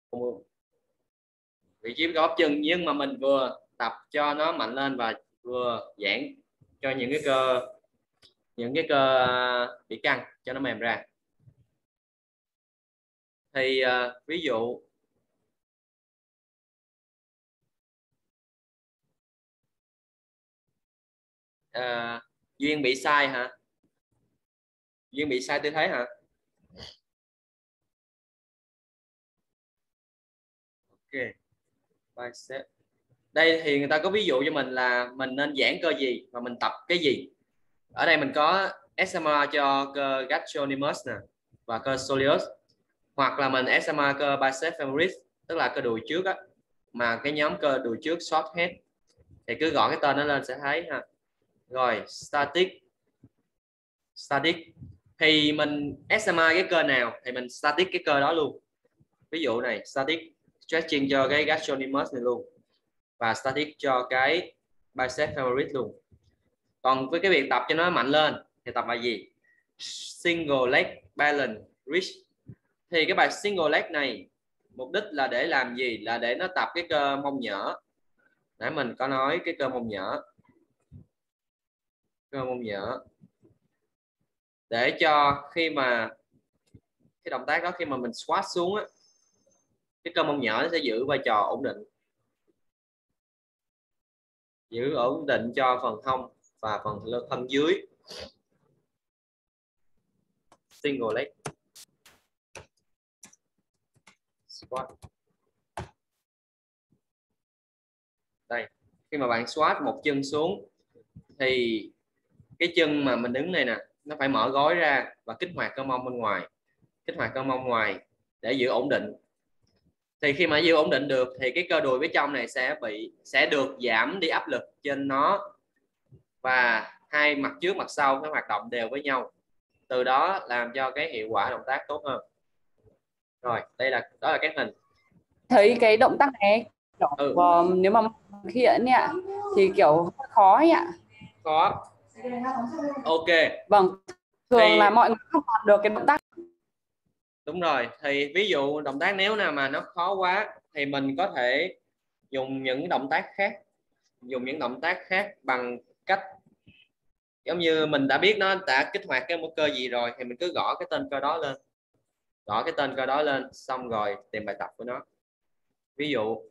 vị trí cơ bắp chân, nhưng mà mình vừa tập cho nó mạnh lên và vừa giãn cho những cái cơ bị căng cho nó mềm ra. Thì ví dụ Duyên bị sai hả? Duyên bị sai tư thế hả? Ok, bicep. Đây thì người ta có ví dụ cho mình là mình nên giãn cơ gì và mình tập cái gì. Ở đây mình có SMR cho cơ gastrocnemius nè và cơ soleus, hoặc là mình SMR cơ bicep femoris, tức là cơ đùi trước á, mà cái nhóm cơ đùi trước short head thì cứ gõ cái tên nó lên sẽ thấy ha. Rồi static thì mình SMR cái cơ nào thì mình static cái cơ đó luôn. Ví dụ này, static stretching cho cái gastrocnemius này luôn, và static cho cái bicep femoris luôn. Còn với cái việc tập cho nó mạnh lên thì tập bài gì? Single leg balance reach. Thì cái bài single leg này mục đích là để làm gì? Là để nó tập cái cơ mông nhỡ. Nãy mình có nói cái cơ mông nhỡ, cơ mông nhỡ, để cho khi mà cái động tác đó, khi mà mình squat xuống á, cái cơ mông nhỡ nó sẽ giữ vai trò ổn định, giữ ổn định cho phần hông và phần thân dưới. Single leg squat. Đây, khi mà bạn squat một chân xuống thì cái chân mà mình đứng này nè, nó phải mở gối ra và kích hoạt cơ mông bên ngoài, kích hoạt cơ mông ngoài để giữ ổn định. Thì khi mà giữ ổn định được thì cái cơ đùi phía trong này sẽ được giảm đi áp lực trên nó, và hai mặt trước mặt sau phải hoạt động đều với nhau, từ đó làm cho cái hiệu quả động tác tốt hơn. Rồi đó là cái hình. Thấy cái động tác này nếu mà thực hiện ạ thì kiểu khó ấy ạ. Khó. Ok. Vâng, thường là mọi người không làm được cái động tác. Đúng rồi, thì ví dụ động tác nếu nào mà nó khó quá thì mình có thể dùng những động tác khác, bằng cách giống như mình đã biết nó đã kích hoạt cái một cơ gì rồi thì mình cứ gõ cái tên cơ đó lên, xong rồi tìm bài tập của nó. Ví dụ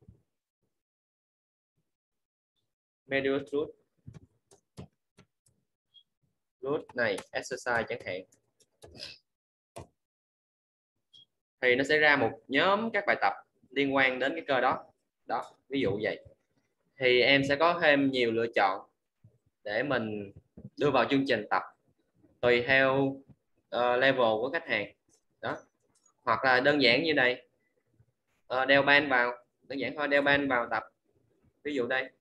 medial glute này exercise chẳng hạn, thì nó sẽ ra một nhóm các bài tập liên quan đến cái cơ đó, ví dụ vậy. Thì em sẽ có thêm nhiều lựa chọn để mình đưa vào chương trình tập tùy theo level của khách hàng đó. Hoặc là đơn giản như này, đeo band vào, đơn giản thôi, đeo band vào tập. Ví dụ đây,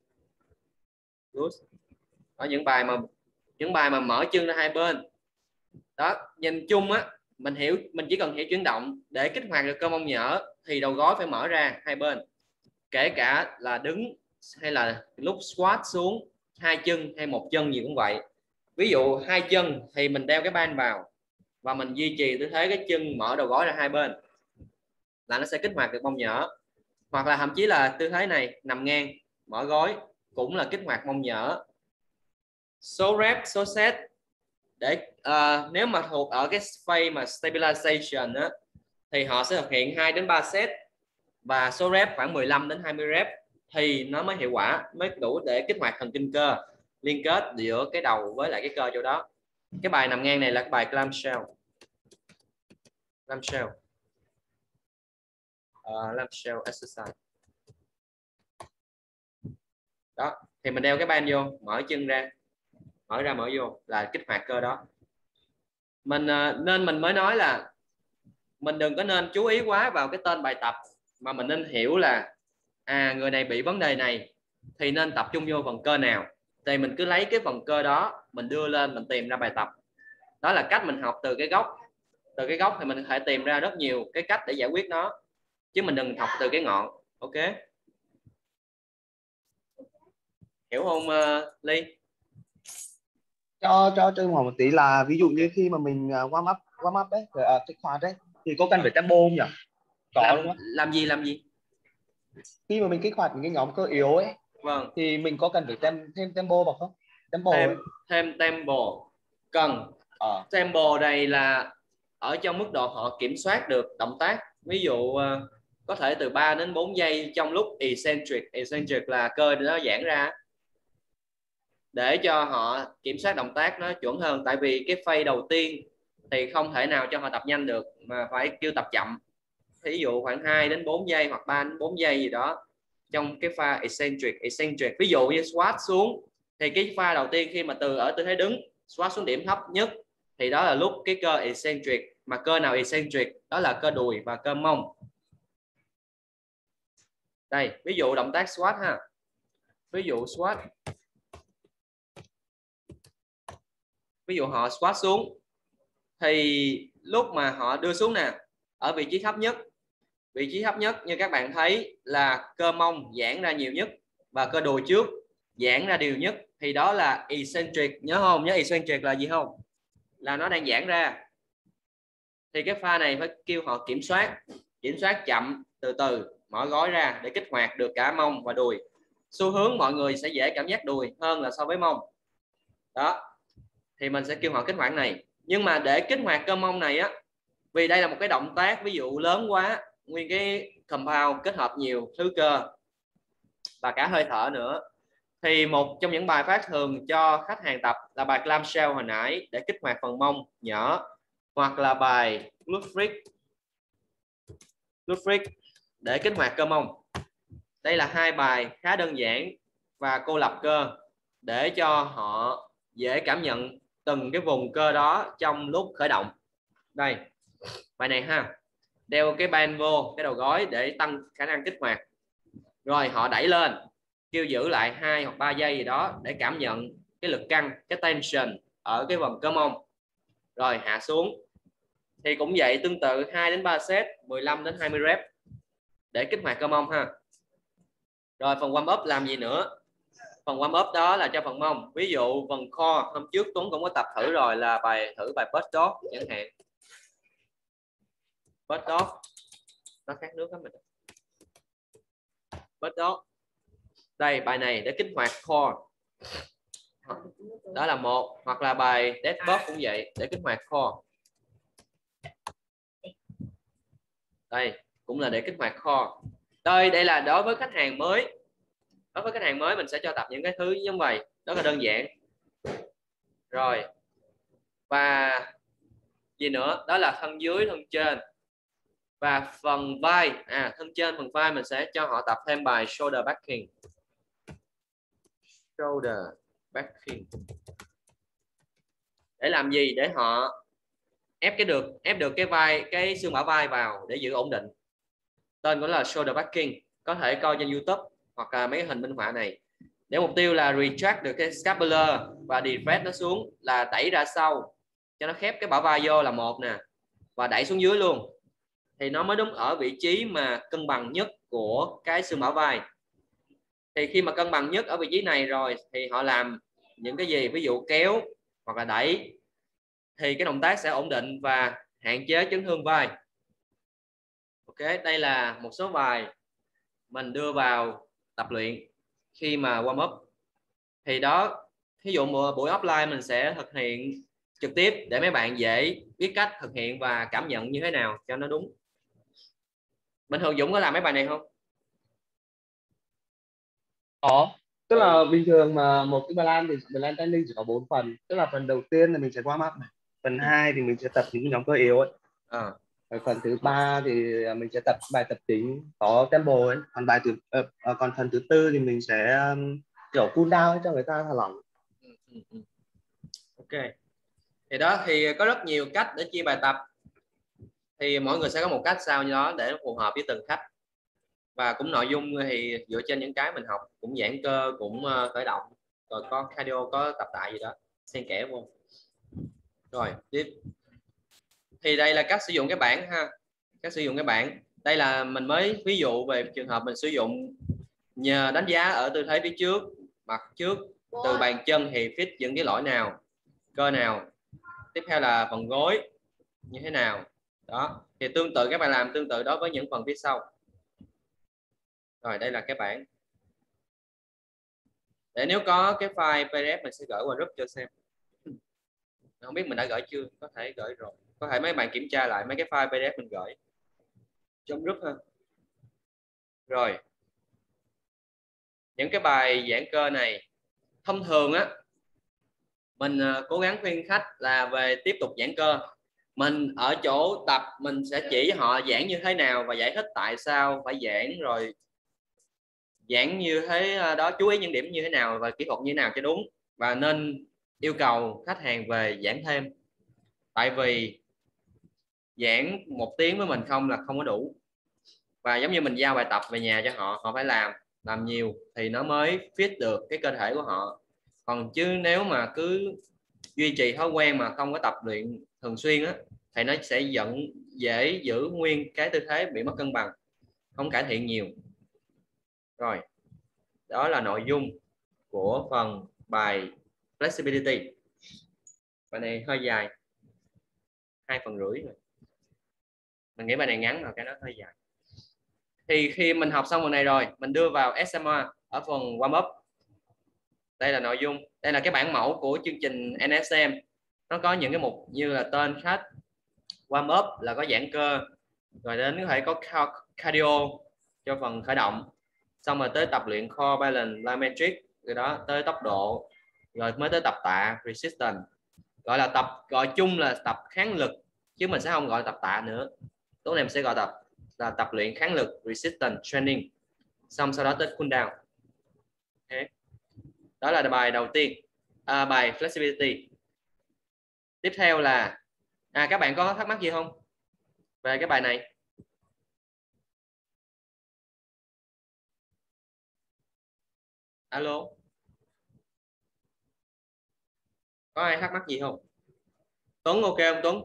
có những bài mà mở chân ra hai bên đó. Nhìn chung á, mình chỉ cần hiểu chuyển động để kích hoạt được cơ mông nhỡ thì đầu gối phải mở ra hai bên, kể cả là đứng hay là lúc squat xuống, hai chân hay một chân gì cũng vậy. Ví dụ hai chân thì mình đeo cái band vào và mình duy trì tư thế cái chân mở đầu gối ra hai bên là nó sẽ kích hoạt được mông nhỡ. Hoặc là thậm chí là tư thế này nằm ngang mở gối cũng là kích hoạt mông nhỡ. Số rep, số set để nếu mà thuộc ở cái phase mà stabilization á, thì họ sẽ thực hiện 2 đến 3 set và số rep khoảng 15 đến 20 rep thì nó mới hiệu quả, mới đủ để kích hoạt thần kinh cơ liên kết giữa cái đầu với lại cái cơ chỗ đó. Cái bài nằm ngang này là cái bài clamshell. Clamshell exercise đó. Thì mình đeo cái band vô, mở chân ra, mở ra mở vô là kích hoạt cơ đó. Nên mình mới nói là mình đừng có nên chú ý quá vào cái tên bài tập, mà mình nên hiểu là người này bị vấn đề này thì nên tập trung vô phần cơ nào, thì mình cứ lấy cái phần cơ đó mình đưa lên, mình tìm ra bài tập. Đó là cách mình học từ cái gốc. Từ cái gốc thì mình có thể tìm ra rất nhiều cái cách để giải quyết nó, chứ mình đừng học từ cái ngọn. Ok, hiểu không Ly? Cho hỏi một tí là ví dụ như khi mà mình warm up đấy, kích hoạt đấy, thì có cần phải tempo không nhỉ? Có đúng không? Làm gì? Khi mà mình kích hoạt những cái nhóm cơ yếu ấy, Vâng, thì mình có cần phải thêm tempo vào không? Tempo ấy. thêm tempo cần. Tempo này là ở trong mức độ họ kiểm soát được động tác, ví dụ có thể từ 3 đến 4 giây trong lúc eccentric là cơ nó giãn ra, để cho họ kiểm soát động tác nó chuẩn hơn. Tại vì cái phase đầu tiên thì không thể nào cho họ tập nhanh được, mà phải kêu tập chậm, ví dụ khoảng 2 đến 4 giây hoặc 3 đến 4 giây gì đó trong cái pha eccentric. Ví dụ như squat xuống thì cái pha đầu tiên khi mà ở tư thế đứng squat xuống điểm thấp nhất thì đó là lúc cái cơ eccentric. Mà cơ nào eccentric? Đó là cơ đùi và cơ mông. Đây, ví dụ động tác squat ha. Ví dụ squat, ví dụ họ squat xuống thì lúc mà họ đưa xuống nè, ở vị trí thấp nhất như các bạn thấy là cơ mông giãn ra nhiều nhất và cơ đùi trước giãn ra nhiều nhất, thì đó là eccentric. Nhớ không? Nhớ eccentric là gì không? Là nó đang giãn ra. Thì cái pha này phải kêu họ kiểm soát chậm, từ từ mở gối ra để kích hoạt được cả mông và đùi. Xu hướng mọi người sẽ dễ cảm giác đùi hơn là so với mông. Đó, thì mình sẽ kêu họ kích hoạt này. Nhưng mà để kích hoạt cơ mông này á, vì đây là một cái động tác ví dụ lớn quá, nguyên cái compound kết hợp nhiều thứ cơ và cả hơi thở nữa, thì một trong những bài phát thường cho khách hàng tập là bài clamshell hồi nãy để kích hoạt phần mông nhỏ, hoặc là bài glute freak để kích hoạt cơ mông. Đây là hai bài khá đơn giản và cô lập cơ để cho họ dễ cảm nhận từng cái vùng cơ đó trong lúc khởi động. Đây, bài này ha, đeo cái band vô cái đầu gối để tăng khả năng kích hoạt, rồi họ đẩy lên, kêu giữ lại 2 hoặc 3 giây gì đó để cảm nhận cái lực căng, cái tension ở cái phần cơ mông, rồi hạ xuống. Thì cũng vậy, tương tự 2 đến 3 set 15 đến 20 rep để kích hoạt cơ mông ha. Rồi phần warm up làm gì nữa? Phần warm up đó là cho phần mông. Ví dụ phần core hôm trước Tuấn cũng có tập thử rồi, là thử bài butt dog chẳng hạn. Butt dog nó khát nước lắm mình. Butt dog đây, bài này để kích hoạt core, đó là một. Hoặc là bài deadbug cũng vậy, để kích hoạt core. Đây cũng là để kích hoạt core. Đây là đối với khách hàng mới. Đối với khách hàng mới mình sẽ cho tập những cái thứ như vậy, rất là đơn giản. Rồi, và gì nữa? Đó là thân dưới, thân trên và phần vai. Thân trên, phần vai mình sẽ cho họ tập thêm bài shoulder backing. Để làm gì? Để họ ép được cái vai, cái xương bả vai vào để giữ ổn định. Tên của nó là shoulder backing, có thể coi trên YouTube hoặc là mấy cái hình minh họa này. Để mục tiêu là retract được cái scapular và deflect nó xuống, là đẩy ra sau cho nó khép cái bả vai vô là một nè, và đẩy xuống dưới luôn, thì nó mới đúng ở vị trí mà cân bằng nhất của cái xương bả vai. Thì khi mà cân bằng nhất ở vị trí này rồi thì họ làm những cái gì, ví dụ kéo hoặc là đẩy, thì cái động tác sẽ ổn định và hạn chế chấn thương vai. Ok, đây là một số bài mình đưa vào tập luyện khi mà warm up. Thì đó, ví dụ buổi offline mình sẽ thực hiện trực tiếp để mấy bạn dễ biết cách thực hiện và cảm nhận như thế nào cho nó đúng. Bình thường Dũng có làm mấy bài này không? Có, tức là bình thường mà một cái plan thì plan training chỉ có 4 phần. Tức là phần đầu tiên là mình sẽ warm up này, phần 2 thì mình sẽ tập những nhóm cơ yếu ấy, phần thứ 3 thì mình sẽ tập bài tập chính có tempo ấy, còn phần thứ 4 thì mình sẽ kiểu cool down cho người ta thả lỏng. Ok, thì đó, thì có rất nhiều cách để chia bài tập, thì mỗi người sẽ có một cách sao như đó để phù hợp với từng khách. Và cũng nội dung thì dựa trên những cái mình học, cũng giãn cơ, cũng khởi động, rồi có cardio, có tập tạ gì đó xen kẽ vô. Rồi tiếp, thì đây là cách sử dụng cái bảng ha. Cách sử dụng cái bảng đây là mình mới ví dụ về trường hợp mình sử dụng nhờ đánh giá ở tư thế phía trước, mặt trước, từ bàn chân thì fit những cái lỗi nào, cơ nào. Tiếp theo là phần gối như thế nào đó. Thì tương tự các bạn làm tương tự đối với những phần phía sau. Rồi đây là cái bảng. Để nếu có cái file PDF mình sẽ gửi qua group cho xem. Không biết mình đã gửi chưa, có thể gửi rồi. Có thể mấy bạn kiểm tra lại mấy cái file PDF mình gửi trong group ha. Rồi. Những cái bài giãn cơ này thông thường á, mình cố gắng khuyên khách là về tiếp tục giãn cơ. Mình ở chỗ tập mình sẽ chỉ họ giãn như thế nào và giải thích tại sao phải giãn, rồi giảng như thế đó, chú ý những điểm như thế nào và kỹ thuật như thế nào cho đúng, và nên yêu cầu khách hàng về giảng thêm. Tại vì giảng 1 tiếng với mình không là không có đủ, và giống như mình giao bài tập về nhà cho họ, họ phải làm nhiều thì nó mới fit được cái cơ thể của họ. Còn chứ nếu mà cứ duy trì thói quen mà không có tập luyện thường xuyên á, thì nó sẽ dễ giữ nguyên cái tư thế bị mất cân bằng, không cải thiện nhiều. Rồi, đó là nội dung của phần bài flexibility. Bài này hơi dài, 2,5 phần rồi. Mình nghĩ bài này ngắn rồi, cái đó hơi dài. Thì khi mình học xong phần này rồi, mình đưa vào SMA ở phần warm up. Đây là nội dung, đây là cái bản mẫu của chương trình NSM. Nó có những cái mục như là tên khách, warm up là có giãn cơ, rồi đến có thể có cardio cho phần khởi động, xong rồi tới tập luyện core balance plyometric, rồi đó tới tốc độ, rồi mới tới tập tạ resistance. Gọi chung là tập kháng lực, chứ mình sẽ không gọi là tập tạ nữa. Tối nay mình sẽ gọi tập luyện kháng lực resistance training, xong sau đó tới cool down. Okay. Đó là bài đầu tiên, bài flexibility. Tiếp theo là các bạn có thắc mắc gì không về cái bài này? Alo, có ai thắc mắc gì không? Tuấn ok không Tuấn?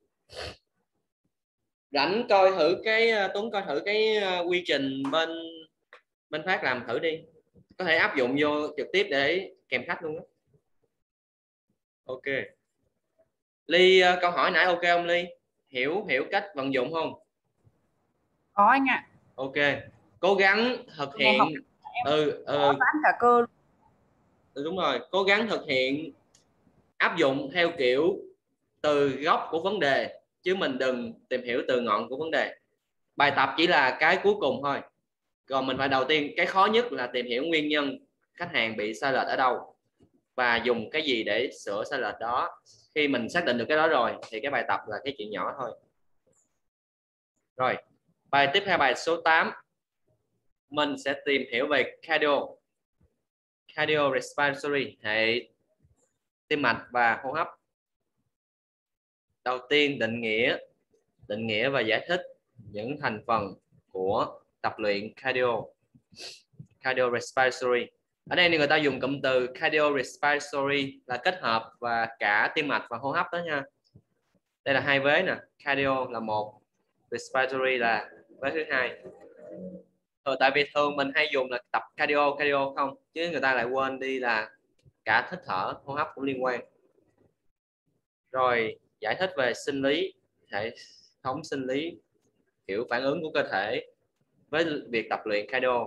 Rảnh coi thử cái Tuấn coi thử cái quy trình bên Phát làm thử đi, có thể áp dụng vô trực tiếp để kèm khách luôn đó. Ok. Ly câu hỏi nãy ok không Ly? Hiểu cách vận dụng không? Có anh ạ. Ok, cố gắng thực hiện. Giãn cả cơ. Đúng rồi, cố gắng thực hiện áp dụng theo kiểu từ gốc của vấn đề, chứ mình đừng tìm hiểu từ ngọn của vấn đề. Bài tập chỉ là cái cuối cùng thôi, còn mình phải đầu tiên, cái khó nhất là tìm hiểu nguyên nhân khách hàng bị sai lệch ở đâu và dùng cái gì để sửa sai lệch đó. Khi mình xác định được cái đó rồi thì cái bài tập là cái chuyện nhỏ thôi. Rồi, bài tiếp theo, bài số 8, mình sẽ tìm hiểu về cardio respiratory, hệ tim mạch và hô hấp. Đầu tiên định nghĩa và giải thích những thành phần của tập luyện cardio respiratory. Ở đây người ta dùng cụm từ cardio respiratory là kết hợp và cả tim mạch và hô hấp đó nha. Đây là hai vế nè, cardio là một, respiratory là vế thứ hai. Tại vì thường mình hay dùng là tập cardio không, chứ người ta lại quên đi là cả hít thở, hô hấp cũng liên quan. Rồi giải thích về sinh lý, hệ thống sinh lý, kiểu phản ứng của cơ thể với việc tập luyện cardio.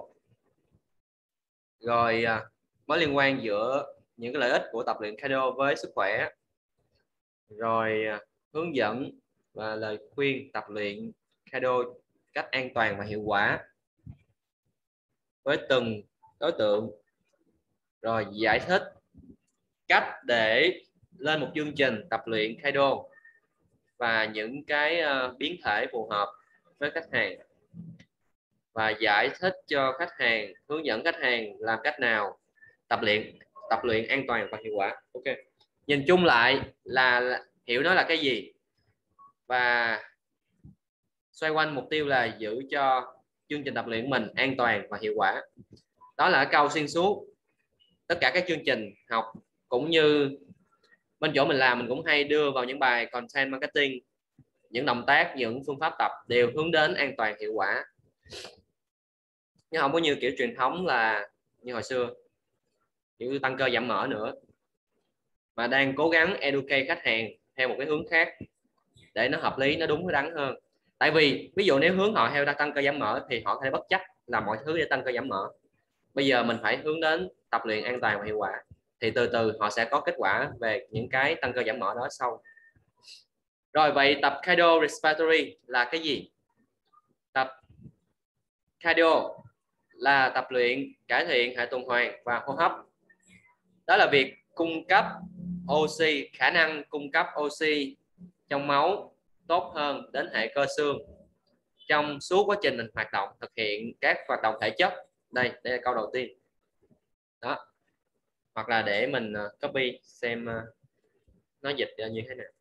Rồi mối liên quan giữa những cái lợi ích của tập luyện cardio với sức khỏe. Rồi hướng dẫn và lời khuyên tập luyện cardio cách an toàn và hiệu quả với từng đối tượng. Rồi giải thích cách để lên một chương trình tập luyện cardio và những cái biến thể phù hợp với khách hàng, và giải thích cho khách hàng, hướng dẫn khách hàng làm cách nào tập luyện an toàn và hiệu quả. Ok, nhìn chung lại là hiểu nó là cái gì, và xoay quanh mục tiêu là giữ cho chương trình tập luyện của mình an toàn và hiệu quả. Đó là câu xuyên suốt tất cả các chương trình học, cũng như bên chỗ mình làm, mình cũng hay đưa vào những bài content marketing, những động tác, những phương pháp tập đều hướng đến an toàn hiệu quả, nhưng không có như kiểu truyền thống là như hồi xưa kiểu tăng cơ giảm mỡ nữa, mà đang cố gắng educate khách hàng theo một cái hướng khác để nó hợp lý, nó đúng, nó đắn hơn. Tại vì ví dụ nếu hướng họ theo tăng cơ giảm mỡ thì họ có thể bất chấp là mọi thứ để tăng cơ giảm mỡ. Bây giờ mình phải hướng đến tập luyện an toàn và hiệu quả, thì từ từ họ sẽ có kết quả về những cái tăng cơ giảm mỡ đó sau. Rồi vậy tập cardio respiratory là cái gì? Tập cardio là tập luyện cải thiện hệ tuần hoàn và hô hấp. Đó là việc cung cấp oxy, khả năng cung cấp oxy trong máu tốt hơn đến hệ cơ xương trong suốt quá trình mình hoạt động, thực hiện các hoạt động thể chất. Đây là câu đầu tiên đó, hoặc là để mình copy xem nó dịch như thế nào.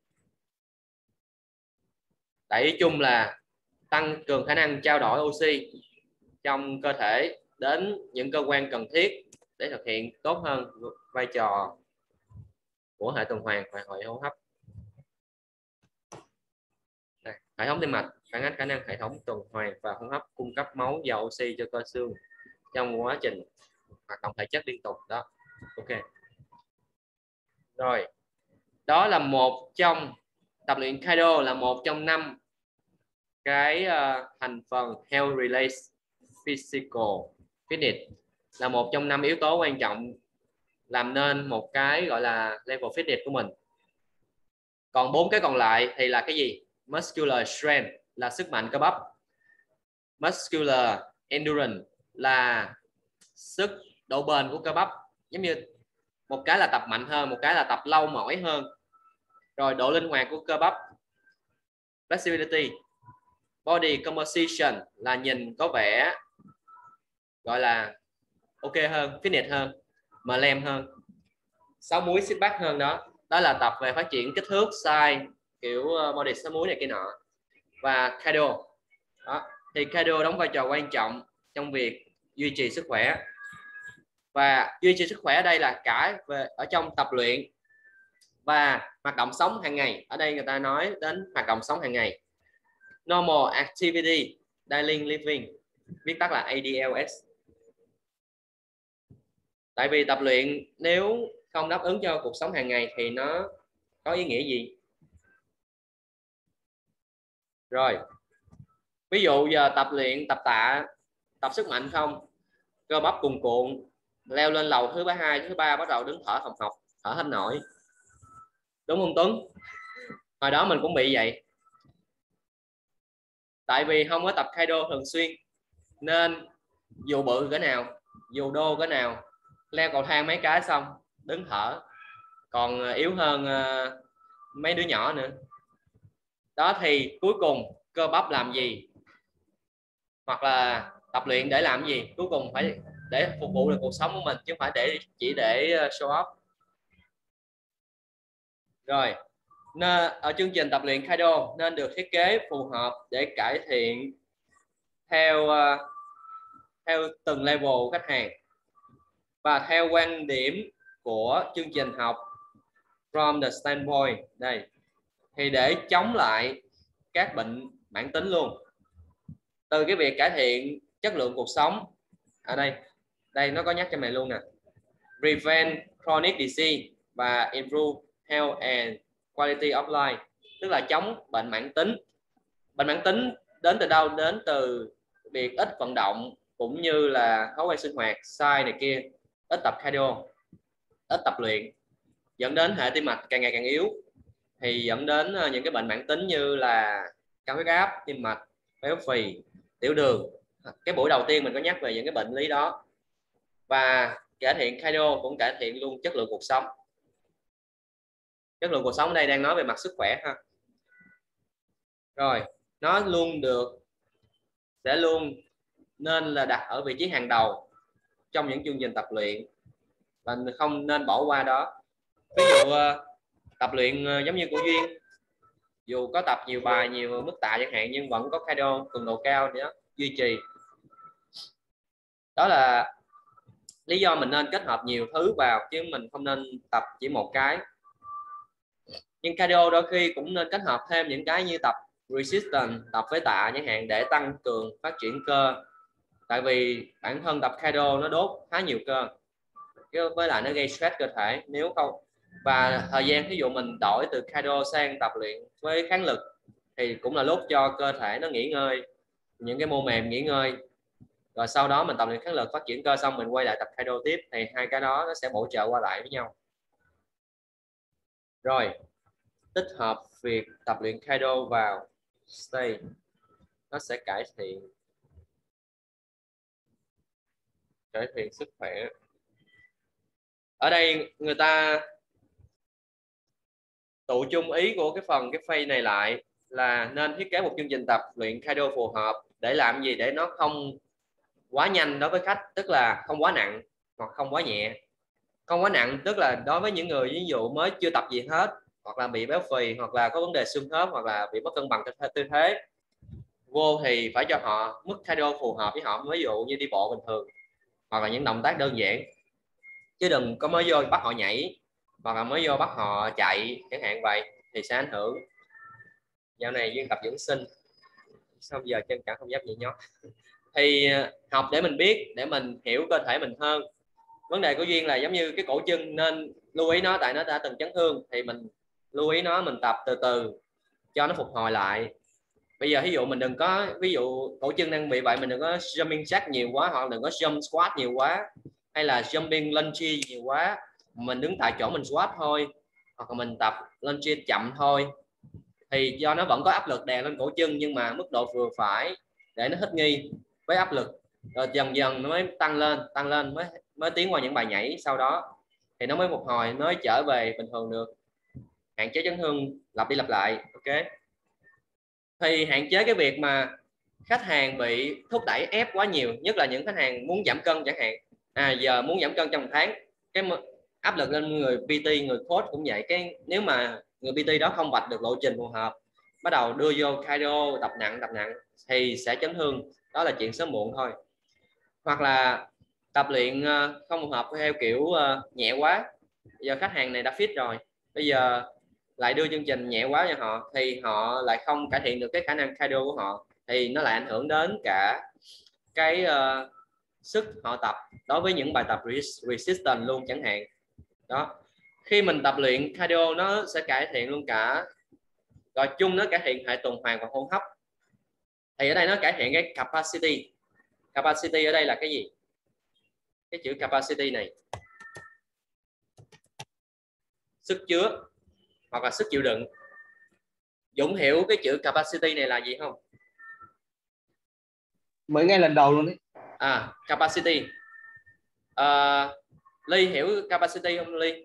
Đại ý chung là tăng cường khả năng trao đổi oxy trong cơ thể đến những cơ quan cần thiết để thực hiện tốt hơn vai trò của hệ tuần hoàn và hệ hô hấp. Đây, hệ thống tim mạch phản ánh khả năng hệ thống tuần hoàn và hô hấp cung cấp máu và oxy cho cơ xương trong quá trình hoạt động thể chất liên tục đó. Ok. Rồi, đó là một trong tập luyện cardio là một trong 5 cái thành phần health related physical fitness, là một trong 5 yếu tố quan trọng làm nên một cái gọi là level fitness của mình. Còn 4 cái còn lại thì là cái gì? Muscular strength là sức mạnh cơ bắp, muscular endurance là sức độ bền của cơ bắp, giống như một cái là tập mạnh hơn, một cái là tập lâu mỏi hơn. Rồi độ linh hoạt của cơ bắp, flexibility, body composition là nhìn có vẻ gọi là ok hơn, fitness hơn, mềm hơn, 6 múi sit back hơn đó. Đó là tập về phát triển kích thước, size, kiểu body 6 múi này kia nọ. Và cardio đó, thì cardio đóng vai trò quan trọng trong việc duy trì sức khỏe. Và duy trì sức khỏe ở đây là cả về ở trong tập luyện và hoạt động sống hàng ngày. Ở đây người ta nói đến hoạt động sống hàng ngày, normal activity daily living, viết tắt là ADLS. Tại vì tập luyện nếu không đáp ứng cho cuộc sống hàng ngày thì nó có ý nghĩa gì? Rồi, ví dụ giờ tập luyện, tập tạ, tập sức mạnh không, cơ bắp cuồn cuộn, leo lên lầu thứ 2, thứ 3 bắt đầu đứng thở hồng hộc, thở không nổi, đúng không Tuấn? Hồi đó mình cũng bị vậy, tại vì không có tập cardio thường xuyên, nên dù bự cỡ nào, dù đô cỡ nào, leo cầu thang mấy cái xong đứng thở, còn yếu hơn mấy đứa nhỏ nữa đó. Thì cuối cùng cơ bắp làm gì, hoặc là tập luyện để làm gì? Cuối cùng phải để phục vụ được cuộc sống của mình, chứ không phải chỉ để show off. Rồi, nên ở chương trình tập luyện cardio nên được thiết kế phù hợp để cải thiện theo từng level khách hàng. Và theo quan điểm của chương trình học from the standpoint đây, thì để chống lại các bệnh mãn tính luôn, từ cái việc cải thiện chất lượng cuộc sống, ở đây nó có nhắc cho mày luôn nè, prevent chronic disease và improve health and quality of life, tức là chống bệnh mãn tính. Bệnh mãn tính đến từ đâu? Đến từ việc ít vận động cũng như là thói quen sinh hoạt sai này kia, ít tập cardio, ít tập luyện, dẫn đến hệ tim mạch càng ngày càng yếu, thì dẫn đến những cái bệnh mãn tính như là cao huyết áp, tim mạch, béo phì, tiểu đường. Cái buổi đầu tiên mình có nhắc về những cái bệnh lý đó. Và cải thiện cardio cũng cải thiện luôn chất lượng cuộc sống. Chất lượng cuộc sống ở đây đang nói về mặt sức khỏe ha. Rồi, nó luôn sẽ luôn nên là đặt ở vị trí hàng đầu trong những chương trình tập luyện, và không nên bỏ qua đó. Ví dụ tập luyện giống như của Duyên, dù có tập nhiều bài, nhiều mức tạ chẳng hạn, nhưng vẫn có cardio cường độ cao để duy trì. Đó là lý do mình nên kết hợp nhiều thứ vào, chứ mình không nên tập chỉ một cái. Nhưng cardio đôi khi cũng nên kết hợp thêm những cái như tập resistance, tập với tạ chẳng hạn, để tăng cường phát triển cơ. Tại vì bản thân tập cardio nó đốt khá nhiều cơ, với lại nó gây stress cơ thể nếu không. Và thời gian ví dụ mình đổi từ cardio sang tập luyện với kháng lực thì cũng là lúc cho cơ thể nó nghỉ ngơi, những cái mô mềm nghỉ ngơi, rồi sau đó mình tập luyện kháng lực phát triển cơ xong mình quay lại tập cardio tiếp, thì hai cái đó nó sẽ bổ trợ qua lại với nhau. Rồi tích hợp việc tập luyện cardio vào stay, nó sẽ cải thiện sức khỏe. Ở đây người ta tụ chung ý của cái phase này lại là nên thiết kế một chương trình tập luyện cardio phù hợp để làm gì, để nó không quá nhanh đối với khách, tức là không quá nặng hoặc không quá nhẹ. Không quá nặng tức là đối với những người ví dụ mới chưa tập gì hết, hoặc là bị béo phì, hoặc là có vấn đề xương khớp, hoặc là bị mất cân bằng tư thế, vô thì phải cho họ mức cardio phù hợp với họ, ví dụ như đi bộ bình thường hoặc là những động tác đơn giản, chứ đừng có mới vô bắt họ nhảy hoặc là mới vô bắt họ chạy chẳng hạn, vậy thì sẽ ảnh hưởng. Dạo này Duyên tập dưỡng sinh xong giờ chân cả không dám nhảy nhót thì học để mình biết, để mình hiểu cơ thể mình hơn. Vấn đề của Duyên là giống như cái cổ chân nên lưu ý nó, tại nó đã từng chấn thương thì mình lưu ý nó, mình tập từ từ cho nó phục hồi lại. Bây giờ ví dụ mình đừng có, ví dụ cổ chân đang bị vậy, mình đừng có jumping jack nhiều quá, hoặc đừng có jump squat nhiều quá, hay là jumping lunge nhiều quá. Mình đứng tại chỗ mình squat thôi, hoặc là mình tập lunge chậm thôi, thì do nó vẫn có áp lực đè lên cổ chân nhưng mà mức độ vừa phải để nó thích nghi với áp lực, rồi dần dần nó mới tăng lên mới tiến qua những bài nhảy sau đó, thì nó mới phục hồi, mới trở về bình thường được, hạn chế chấn thương lặp đi lặp lại. Ok, thì hạn chế cái việc mà khách hàng bị thúc đẩy ép quá nhiều, nhất là những khách hàng muốn giảm cân chẳng hạn. Giờ muốn giảm cân trong một tháng, cái áp lực lên người PT, người coach cũng vậy. Cái nếu mà người PT đó không vạch được lộ trình phù hợp, bắt đầu đưa vô cardio tập nặng thì sẽ chấn thương, đó là chuyện sớm muộn thôi. Hoặc là tập luyện không phù hợp theo kiểu nhẹ quá. Bây giờ khách hàng này đã fit rồi, bây giờ lại đưa chương trình nhẹ quá cho họ thì họ lại không cải thiện được cái khả năng cardio của họ, thì nó lại ảnh hưởng đến cả cái sức họ tập đối với những bài tập resistance luôn chẳng hạn. Đó, khi mình tập luyện cardio nó sẽ cải thiện luôn cả, rồi chung nó cải thiện hệ tuần hoàn và hô hấp. Thì ở đây nó cải thiện cái capacity. Capacity ở đây là cái gì? Cái chữ capacity này, sức chứa hoặc là sức chịu đựng. Dũng hiểu cái chữ capacity này là gì không? Mới nghe lần đầu luôn đấy. Capacity. Ly hiểu capacity không Ly?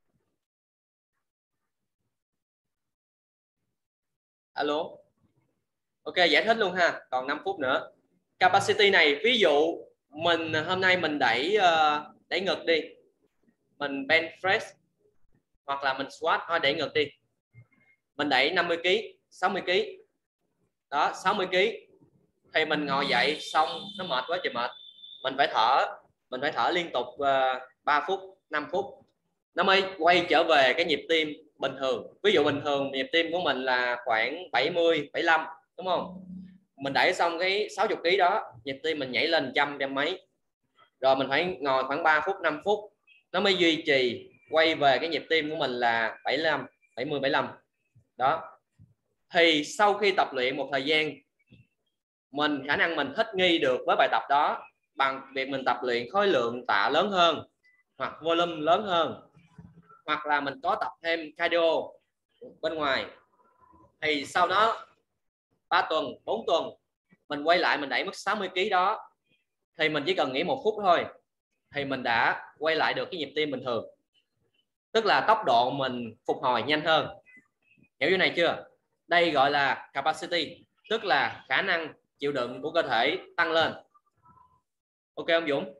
Alo. Ok, giải thích luôn ha, còn 5 phút nữa. Capacity này, ví dụ mình hôm nay mình đẩy ngực đi, mình bench press hoặc là mình squat, thôi đẩy ngực đi, mình đẩy 50 kg, 60 kg đó, 60 kg thì mình ngồi dậy xong nó mệt quá trời mệt, mình phải thở liên tục 3 phút 5 phút nó mới quay trở về cái nhịp tim bình thường. Ví dụ bình thường nhịp tim của mình là khoảng 70 75 đúng không, mình đẩy xong cái 60 kg đó, nhịp tim mình nhảy lên trăm mấy, rồi mình phải ngồi khoảng 3 phút 5 phút nó mới duy trì quay về cái nhịp tim của mình là 75 70 75 đó. Thì sau khi tập luyện một thời gian, khả năng mình thích nghi được với bài tập đó bằng việc mình tập luyện khối lượng tạ lớn hơn hoặc volume lớn hơn, hoặc là mình có tập thêm cardio bên ngoài, thì sau đó 3 tuần 4 tuần mình quay lại mình đẩy mức 60 kg đó, thì mình chỉ cần nghỉ 1 phút thôi thì mình đã quay lại được cái nhịp tim bình thường, tức là tốc độ mình phục hồi nhanh hơn. Hiểu như này chưa? Đây gọi là capacity, tức là khả năng chịu đựng của cơ thể tăng lên. Ok không Dũng?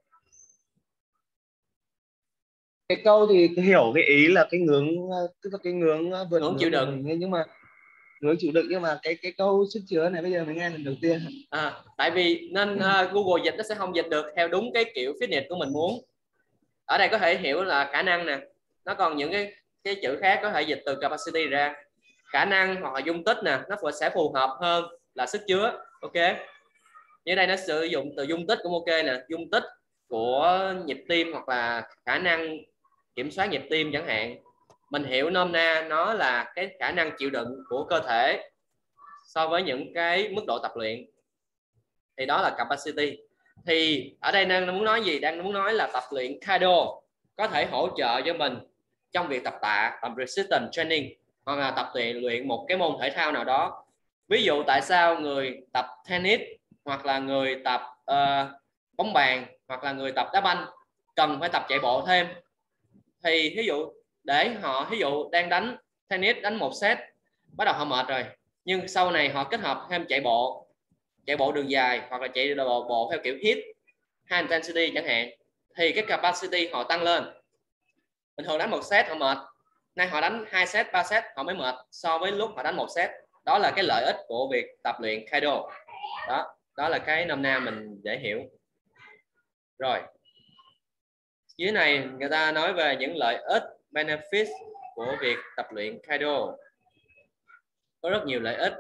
Cái câu thì hiểu cái ý là cái ngưỡng, tức là cái ngưỡng vượt ngưỡng chịu đựng, nhưng mà ngưỡng chịu đựng, nhưng mà cái câu sức chứa này bây giờ mình nghe lần đầu tiên. Tại vì nên Google dịch nó sẽ không dịch được theo đúng cái kiểu fitness của mình muốn. Ở đây có thể hiểu là khả năng nè, nó còn những cái chữ khác có thể dịch từ capacity ra. Khả năng hoặc là dung tích nè, nó sẽ phù hợp hơn là sức chứa. Ok, như đây nó sử dụng từ dung tích cũng ok nè, dung tích của nhịp tim hoặc là khả năng kiểm soát nhịp tim chẳng hạn. Mình hiểu nôm na nó là cái khả năng chịu đựng của cơ thể so với những cái mức độ tập luyện. Thì đó là capacity. Thì ở đây đang muốn nói gì? Đang muốn nói là tập luyện cardio có thể hỗ trợ cho mình trong việc tập tạ, tập resistance training, hoặc là tập luyện một cái môn thể thao nào đó. Ví dụ tại sao người tập tennis, hoặc là người tập bóng bàn, hoặc là người tập đá banh cần phải tập chạy bộ thêm. Thì ví dụ để họ, ví dụ đang đánh tennis, đánh một set bắt đầu họ mệt rồi, nhưng sau này họ kết hợp thêm chạy bộ đường dài, hoặc là chạy bộ theo kiểu HIIT, high intensity chẳng hạn, thì cái capacity họ tăng lên. Bình thường đánh một set họ mệt, nay họ đánh 2 set 3 set họ mới mệt so với lúc họ đánh một set. Đó là cái lợi ích của việc tập luyện cardio. Đó là cái nôm na mình dễ hiểu. Rồi dưới này người ta nói về những lợi ích, benefits của việc tập luyện cardio. Có rất nhiều lợi ích.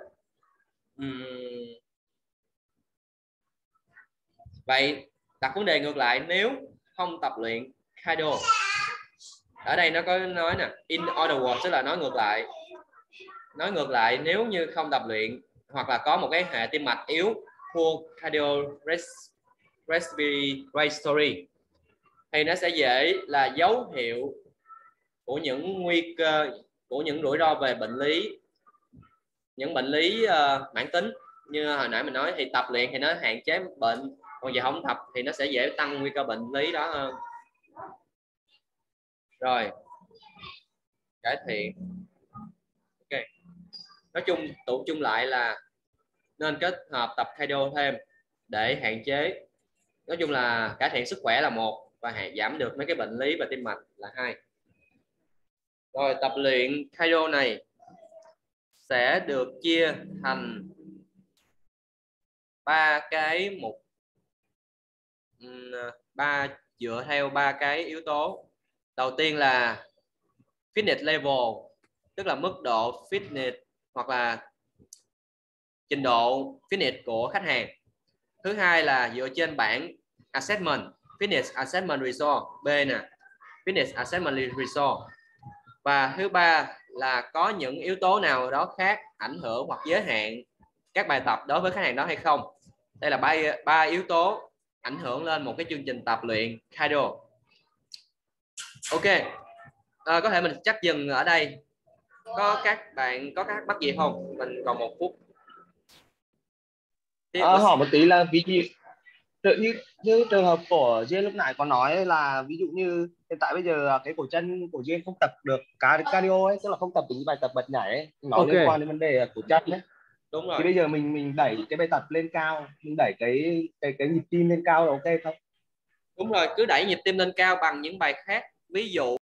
Vậy đặt vấn đề ngược lại, nếu không tập luyện cardio, ở đây nó có nói nè, in other words, tức là nói ngược lại, nếu như không tập luyện hoặc là có một cái hệ tim mạch yếu, poor cardiorespiratory, thì nó sẽ dễ là dấu hiệu của những nguy cơ, của những rủi ro về bệnh lý, những bệnh lý mãn tính. Như hồi nãy mình nói thì tập luyện thì nó hạn chế bệnh, còn giờ không tập thì nó sẽ dễ tăng nguy cơ bệnh lý đó hơn. Rồi cải thiện, ok, nói chung tụ chung lại là nên kết hợp tập cardio thêm để hạn chế, nói chung là cải thiện sức khỏe là một, và giảm được mấy cái bệnh lý và tim mạch là hai. Rồi tập luyện cardio này sẽ được chia thành ba cái mục, dựa theo ba cái yếu tố. Đầu tiên là fitness level, tức là mức độ fitness hoặc là trình độ fitness của khách hàng. Thứ hai là dựa trên bảng assessment, fitness assessment result B nè, fitness assessment result. Và thứ ba là có những yếu tố nào đó khác ảnh hưởng hoặc giới hạn các bài tập đối với khách hàng đó hay không. Đây là ba yếu tố ảnh hưởng lên một cái chương trình tập luyện cardio. Ok, có thể mình chắc dừng ở đây. Có các bạn có các bắt gì không? Mình còn 1 phút. Hỏi một tí là ví dụ như trường hợp của Duyên lúc nãy có nói là ví dụ như hiện tại bây giờ cái cổ chân của Duyên không tập được cardio ấy, tức là không tập những bài tập bật nhảy ấy, nó liên quan đến vấn đề cổ chân đấy. Đúng rồi. Thì bây giờ mình đẩy cái bài tập lên cao, mình đẩy cái nhịp tim lên cao là ok không? Đúng rồi, cứ đẩy nhịp tim lên cao bằng những bài khác. Ví dụ